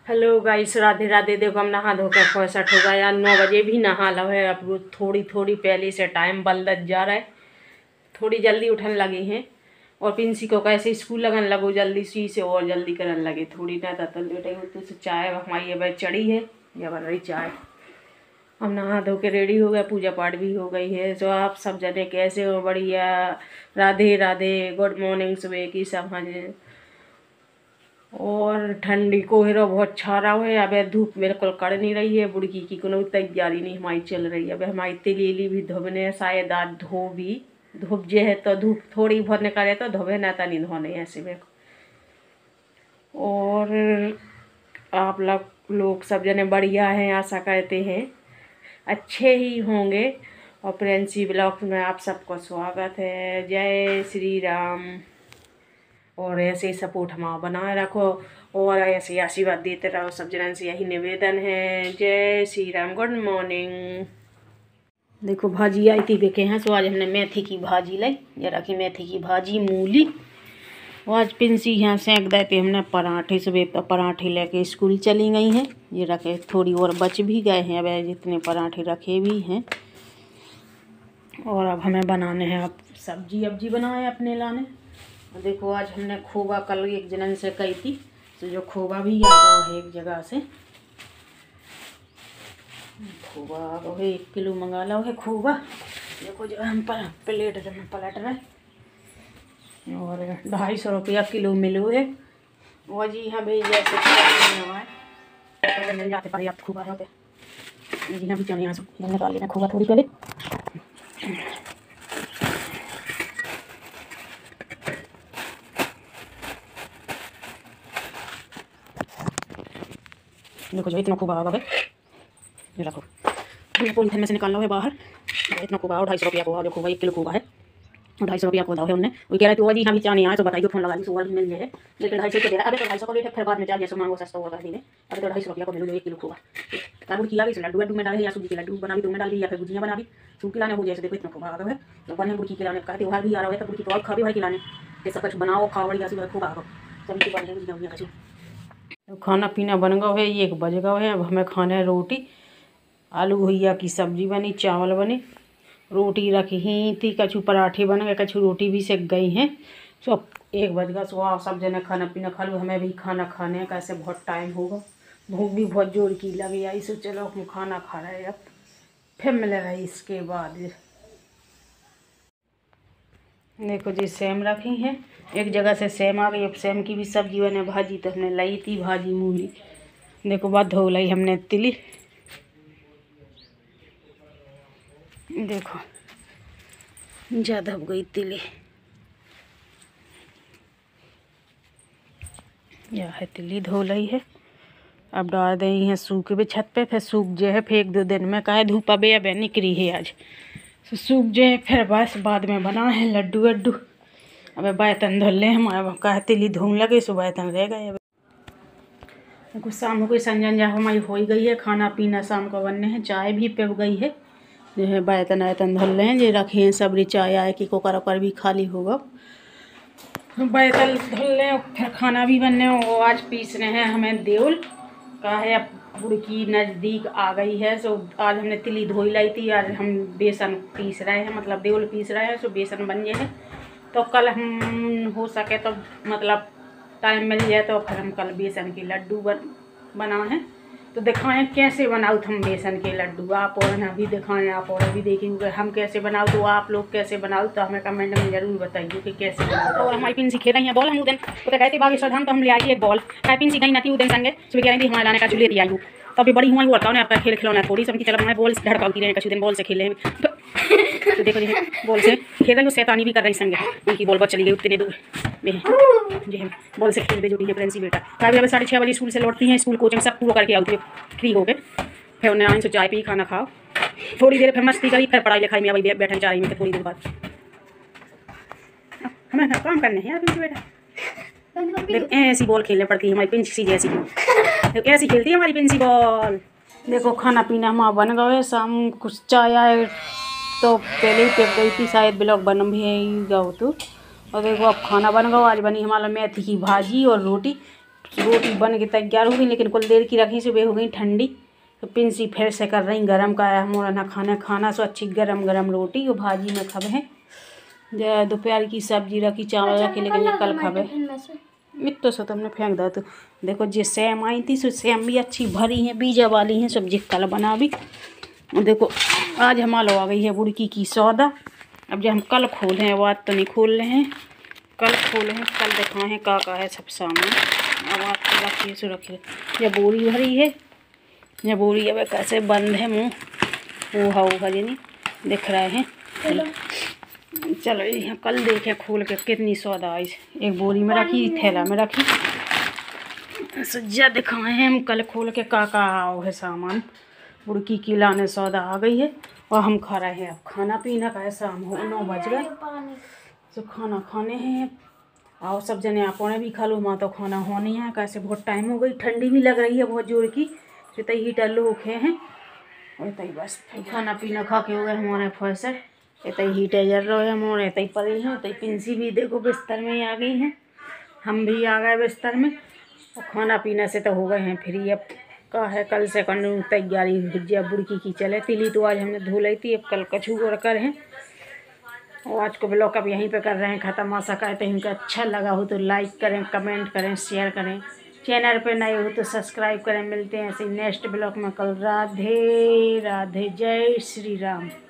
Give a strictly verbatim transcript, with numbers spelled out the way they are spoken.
Hello guys, Radhe Radhe. देखो हम नहा धो कर पैंसठ हो गया, नौ बजे भी नहा लो है। अब वो थोड़ी थोड़ी पहले से टाइम बदलत जा रहा है, थोड़ी जल्दी उठने लगे हैं। और पिंसी को कैसे स्कूल लगन लगो जल्दी सी से और जल्दी करने लगे थोड़ी ना तो लेटे तो से चाय हमारी अब चढ़ी है या बन रही चाय। हम नहा धो के रेडी हो गए, पूजा पाठ भी हो गई है। तो आप सब जने कैसे हो? बढ़िया, राधे राधे, गुड मॉर्निंग सुबह की सब। हाँ जी। और ठंडी कोहरा बहुत छा हुआ है। अब धूप बिल्कुल कड़ नहीं रही है, बुड़की की कोनो तैयारी नहीं हमारी चल रही है। अब हमारी तिलीली भी धोबने शायद आज धो भी धूप जे है तो धूप थोड़ी बहुत निकाले तो धोबे ना तो नहीं धोने ऐसे में। और आप लोग लोग सब जने बढ़िया हैं, आशा करते हैं अच्छे ही होंगे। और प्रिंसी ब्लॉग में आप सबको स्वागत है। जय श्री राम। और ऐसे ही सपोर्ट हमारा बनाए रखो और ऐसे आशीर्वाद देते रहो सब जनन से, यही निवेदन है। जय श्री राम। Good morning. देखो भाजी आई थी बेके हैं, सो आज हमने मेथी की भाजी लाई। ये रखी मेथी की भाजी, मूली। और आज पिंसी यहाँ सेंक देते हमने पराठे, सुबह पराठे लेके स्कूल चली गई हैं। ये रखे थोड़ी और बच भी गए हैं, अब जितने पराठे रखे भी हैं। और अब हमें बनाने हैं अब सब्जी अब्जी बनाए अपने लाने। देखो आज हमने खोबा कल एक जनन से कही थी, तो जो खोबा भी आ गया है एक जगह से। खोबा आ गया है, एक किलो मंगा लो है खोबा। देखो जो हम पर प्लेट में पलट रहे और ढाई सौ रुपया किलो मिलो है। और जी हाँ भाई, जैसे मिल जाते पर्याप्त खोबा होते जी हाँ। भी चले यहाँ से निकाल लेना खोबा थोड़ी पहले। देखो जो इतना खूब आ गया है, ये रखो पॉलीथिन में से निकालना है बाहर। इतना खूब ढाई सौ रुपया को जो खूब एक किलो खूबा है, ढाई सौ रुपया को दाव है। उन्हें वो कह रहे थे जी हाँ भी चाह नहीं आए तो बताइए, फोन लगा ली सुबह मिल जाए। लेकिन ढाई सौ को दे रहा है। अभी तो ढाई सौ को लेकर फिर बाद में चाहिए मांगो सस्ता होगा दिन। अभी तो ढाई सौ रुपया को मिलो एक किलो खूबा। काबुल किया भी लड्डू वड्डू में डाले या सूजी के लड्डू बना भी तो में डाल दी या फिर गुजिया बना भी सूख खिलाने हो। जैसे देखो इतना खूब आ गया है, तो बने बुड़की खिलाने का त्यौहार भी आ रहा है, तो बुड़की तो और खा भी भाई खिलाने ये सब कुछ बनाओ खाओ बढ़िया से खूब आ गया सभी की बन गई कचू। तो खाना पीना बन गया है, एक बज गया है। अब हमें खाना है रोटी। आलू भुजिया की सब्जी बनी, चावल बने, रोटी रखी थी, कछु पराठे बन गए, कछु रोटी भी सेक गई हैं। सो एक बज गया। सो आप सब जने खाना पीना खा लो, हमें भी खाना खाने का कैसे बहुत टाइम होगा, भूख भी बहुत जोर की लगी आई। सो चलो हम खाना खा रहे हैं, अब फिर मिले रही इसके बाद। देखो जी सेम रखी हैं, एक जगह से सेम आ गई। अब सेम की भी सब्जी बने, भाजी तो हमने लाई थी भाजी मूली। देखो बात धो लाई हमने तिली। देखो ज़्यादा हो गई तिली, यह है तिली धो ली है। अब डाल दें है सूख भी छत पे, फिर सूख जो है फिर एक दो दिन में कहे धूप अब अब निकली है आज, तो सूख जो है फिर बस बाद में बना है लड्डू वड्डू। अब बर्तन धुल ले हम, अब कहे तिली धोने लगे सो बर्तन रह गए। अब कुछ शाम को संजन जा हमारी हो गई है, खाना पीना शाम को बनने हैं, चाय भी पिप गई है। जो है बर्तन वर्तन धुल रहे हैं, जो रखे हैं सबरी चाय आए कि कुकर उकर भी खाली होगा, बर्तन धुल लें फिर खाना भी बनने। वो आज पीसने हैं हमें देवल का है, अब बुड़की नज़दीक आ गई है। सो आज हमने तिली धोई लाई थी, आज हम बेसन पीस रहे हैं, मतलब देवल पीस रहे हैं। सो बेसन बन गए हैं, तो कल हम हो सके तो मतलब टाइम मिल जाए तो फिर हम कल बेसन के लड्डू बन बना है, तो दिखाएं कैसे बनाओ हम बेसन के लड्डू। आप और ना भी दिखाएं, आप और भी देखेंगे हम कैसे बनाओ, तो आप लोग कैसे बनाओ तो हमें कमेंट में जरूर बताइए कि कैसे बनाओ। और हमारी पिंसी खेल रही है बॉल। हम उदन तो कहते बागेश्वर धाम तो हम ले आई एक बॉल। मैं पिंसी कहीं नहीं उदन संगे सुबह कह रही थी हमारे लाने का चूल्हे आई हूँ, तो अभी बड़ी हुआ वो बताओ ना आपका खेल खिलौना थोड़ी सी चलो हमारे बॉल धड़काती रहे कछु दिन बॉल से खेले। तो देखो जी बॉल से खेल रही हूँ, शैतानी भी कर रही संगे, उनकी बॉल पर चली गई उतने दूर में जी हम बॉल से खेल दे जो प्रिंसी बेटा। कभी अभी साढ़े छः बजे स्कूल से लौटती हैं, स्कूल कोचिंग सब पूरा करके आती है फ्री हो गए, फिर उन्हें आइन से चाय पी खाना खाओ, थोड़ी देर फिर मस्ती करी, फिर पढ़ाई लिखाई में अभी बैठन चाह रही में थोड़ी देर बाद हमें काम करने हैं यार प्रिंसी बेटा। देखो ऐसी बॉल खेलने पड़ती है हमारी पिंसी जैसी, देखो ऐसी खेलती है हमारी पिंसी बॉल। देखो खाना पीना हमारा बन गए, शाम कुछ चाय आए तो पहले ही पिप गई थी, शायद ब्लॉग बन भी गया तो। और देखो अब खाना बन गया, आज बनी हमारा मेथी की भाजी और रोटी। रोटी बन के तैयार हो गई, लेकिन कुल देर की रखी सुबह हो गई ठंडी। तो पिंसी फिर से कर रही गरम का मोरा ना खाना खाना सो अच्छी गरम गरम रोटी और भाजी में खब है। दोपहर की सब्जी रखी चावल रखी, लेकिन ये कल खावे मित तो सो तुमने फेंक दो। तो देखो जे सेम आई थी सो सेम भी अच्छी भरी हैं, बीजा वाली हैं, सब्जी कल बना भी। देखो आज हमारा आ गई है बुड़की की सौदा। अब जो हम कल खोले हैं, वो आज तो नहीं खोल रहे हैं, कल खोले हैं, कल दिखाए हैं का का है सब सामान। अब आप तो रखिए सो रखिए। ये बोरी भरी है, ये बोरी अब कैसे बंद है मुँह ऊहा ऊहा जी नहीं दिख रहे हैं। चलो यहाँ कल देखे खोल के कितनी सौदा आई। एक बोरी में रखी, थैला में रखी, सज्जा दिखाए हैं हम कल खोल के का का आओ है सामान। बुड़की की लाने सौदा आ गई है और हम खा रहे हैं। अब खाना पीना का है, शाम हो नौ बज गए तो खाना खाने हैं। आओ सब जने आप भी खा लो, माँ तो खाना होनी है कैसे बहुत टाइम हो गई, ठंडी भी लग रही है बहुत जोर की। तो तई हीटर लोग हैं और तई बस खाना पीना खा के हो गए हमारे फैसर। तई हीटर जल रहे हैं हमारे, तई पड़ी हैं, तई पिंसी भी देखो बिस्तर में आ गई हैं, हम भी आ गए बिस्तर में। और खाना पीना से तो हो गए हैं फ्री। अब का है कल से कन तैयारी भुजिया बुड़की की चले। तिली तो आज हमने धो ली थी, अब कल कछू और कर हैं। और आज को ब्लॉग अब यहीं पे कर रहे हैं ख़त्म। आशा करते हैं इनका अच्छा लगा हो तो लाइक करें, कमेंट करें, शेयर करें, चैनल पे नए हो तो सब्सक्राइब करें। मिलते हैं ऐसे नेक्स्ट ब्लॉग में कल। राधे राधे, जय श्री राम।